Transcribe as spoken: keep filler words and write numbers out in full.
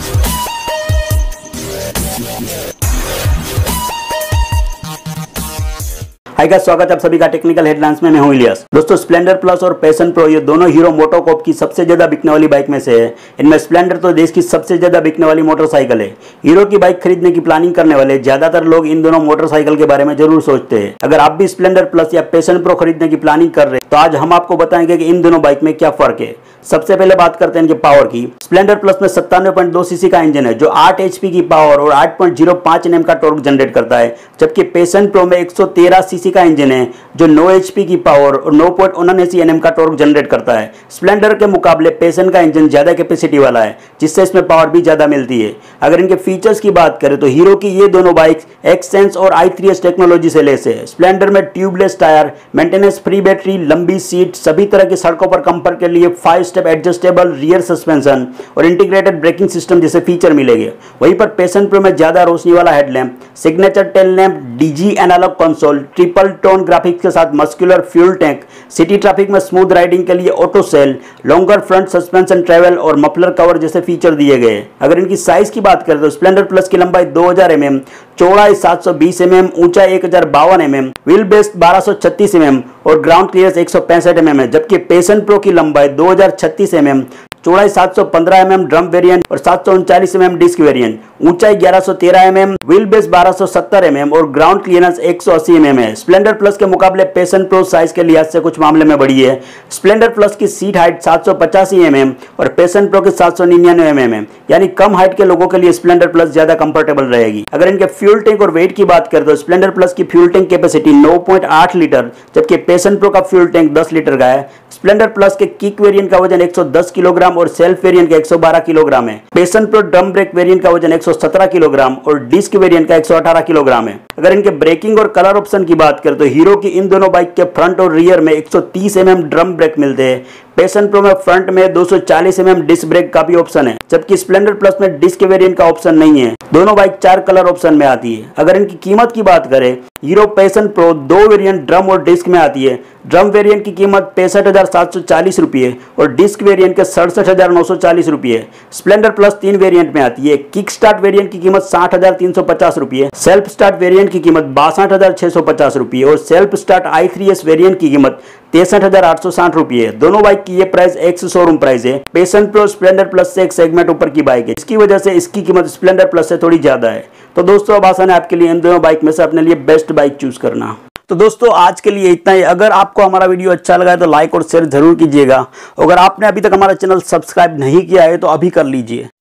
Hi guys, स्वागत है आप सभी का टेक्निकल हेडलाइंस में। मैं हूं इलियास। दोस्तों, स्प्लेंडर प्लस और पैशन प्रो ये दोनों हीरो मोटोकॉर्प की सबसे ज्यादा बिकने वाली बाइक में से है। इनमें स्प्लेंडर तो देश की सबसे ज्यादा बिकने वाली मोटरसाइकिल है। हीरो की बाइक खरीदने की प्लानिंग करने वाले ज्यादातर लोग इन दोनों मोटरसाइकिल के बारे में जरूर सोचते हैं। अगर आप भी स्प्लेंडर प्लस या पैशन प्रो खरीदने की प्लानिंग कर रहे हैं तो आज हम आपको बताएंगे कि इन दोनों बाइक में क्या फर्क है। सबसे पहले बात करते हैं इनके पावर की। स्प्लेंडर प्लस में सत्तानवे पॉइंट दो सीसी का इंजन है जो आठ एचपी की पावर और आठ पॉइंट शून्य पाँच एनएम का टॉर्क जनरेट करता है, जबकि पैशन प्रो में एक सौ तेरह सीसी का इंजन है जो नौ एचपी की पावर और नौ पॉइंट उनासी एनएम का टॉर्क जनरेट करता है। स्प्लेंडर के मुकाबले पैशन का इंजन ज्यादा कैपेसिटी वाला है, जिससे इसमें पावर भी ज्यादा मिलती है। अगर इनके फीचर्स की बात करें तो हीरो की ये दोनों बाइक एक्ससेंस और आई थ्री एस टेक्नोलॉजी से लेस है। स्प्लेंडर में tubeless tyre, maintenance free battery, लंबी सीट, सभी तरह की सड़कों पर कंफर्ट के लिए five step adjustable rear suspension और इंटीग्रेटेड ब्रेकिंग सिस्टम जैसे फीचर मिलेंगे। वहीं पर पैशन प्रो में ज्यादा रोशनी वाला headlamp, signature tail lamp, digi analogue console, triple tone graphics के साथ muscular fuel tank, city traffic में स्मूथ राइडिंग के लिए auto sail, longer front suspension travel और मफलर कवर जैसे फीचर दिए गए। अगर इनकी साइज की बात करें तो स्प्लेंडर प्लस की लंबाई दो हज़ार एम एम, चौड़ाई सात सौ बीस एम एम, ऊंचाई एक हजार बावन एम एम, व्हील बेस बारह सौ छत्तीस एम एम और ग्राउंड क्लियरेंस एक सौ पैंसठ एम एम है, जबकि पैशन प्रो की लंबाई दो हजार छत्तीस एम एम, चौड़ाई सात सौ पंद्रह एम एम ड्रम वेरिएंट और सात सौ उनचालीस एम एम डिस्क वेरिएंट, ऊंचाई ग्यारह सौ तेरह एम एम, व्हील बेस बारह सौ सत्तर एम एम और ग्राउंड क्लियरेंस एक सौ अस्सी एम एम है। स्प्लेंडर प्लस के मुकाबले पैशन प्रो साइज के लिहाज से कुछ मामले में बड़ी है। स्प्लेंडर प्लस की सीट हाइट सात सौ पचासी एम एम और पैशन प्रो की सात सौ निन्यानवे एम एम है, यानी कम हाइट के लोगों के लिए स्प्लेंडर प्लस ज्यादा कंफर्टेबल रहेगी। अगर इनके फ्यूल टैंक और वेट की बात करें तो स्प्लेंडर प्लस की फ्यूल टैंक कैपेसिटी नौ पॉइंट आठ लीटर, जबकि पैशन प्रो का फ्यूल टैंक दस लीटर का है। स्प्लेंडर प्लस के किक वेरिएंट का वजन एक सौ दस किलोग्राम और सेल्फ वेरिएंट का एक सौ बारह किलोग्राम है। Passion Pro drum brake variant का वजन एक सौ सत्रह किलोग्राम और डिस्क वेरिएंट का एक सौ अठारह किलोग्राम है। अगर इनके ब्रेकिंग और कलर ऑप्शन की बात करें तो हीरो की इन दोनों बाइक के फ्रंट और रियर में एक सौ तीस एम एम ड्रम ब्रेक मिलते हैं। पैशन प्रो में फ्रंट में दो सौ चालीस एम एम डिस्क ब्रेक का भी ऑप्शन है, जबकि स्प्लेंडर प्लस में डिस्क वेरिएंट का ऑप्शन नहीं है। दोनों बाइक चार कलर ऑप्शन में आती है। अगर इनकी कीमत की बात करें, हीरो पैशन प्रो दो वेरिएंट ड्रम और डिस्क में आती है। ड्रम वेरिएंट की कीमत पैंसठ हजार सात सौ चालीस रुपये और डिस्क वेरिएंट के सड़सठ हजार नौ सौ चालीस रुपये। स्प्लेंडर प्लस तीन वेरिएंट में आती है। किक स्टार्ट वेरिएंट की कीमत साठ हजार तीन सौ पचास रुपये, सेल्फ स्टार्ट वेरिएंट की कीमत बासठ हजार छह सौ पचास रुपये और self start I three S variant की कीमत तिरसठ हजार आठ सौ साठ रुपये है। दोनों बाइक की ये प्राइस एक्स शोरूम प्राइस है। पैशन प्रो स्प्लेंडर प्लस से एक सेगमेंट ऊपर की बाइक है, इसकी वजह से इसकी कीमत स्प्लेंडर प्लस से थोड़ी ज्यादा है। तो दोस्तों, अब आसान है आपके लिए इन दोनों बाइक में से अपने लिए बेस्ट बाइक चूज करना। तो दोस्तों, आज के लिए इतना ही। अगर आपको हमारा वीडियो अच्छा लगा है तो लाइक और शेयर जरूर कीजिएगा। अगर आपने अभी तक हमारा चैनल सब्सक्राइब नहीं किया है तो अभी कर लीजिए।